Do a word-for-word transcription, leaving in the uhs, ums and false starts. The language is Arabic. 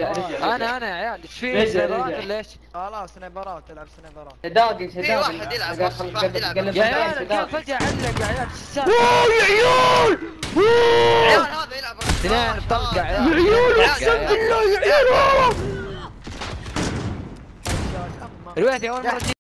رجع رجع. انا انا يا عيال ايش في رجع، سنايبرات رجع. ولا ايش؟ خلاص سنايبرات تلعب سنايبرات. داقي في داقي. واحد يلعب بس، واحد يلعب بس. يا عيال الجيم فجأة علق يا عيال ايش السالفة؟ اوه يا عيال عيال هذا يلعب اثنين بطلقة يا عيال. يا عيال اقسم بالله يا عيال. رويت يا اول مرة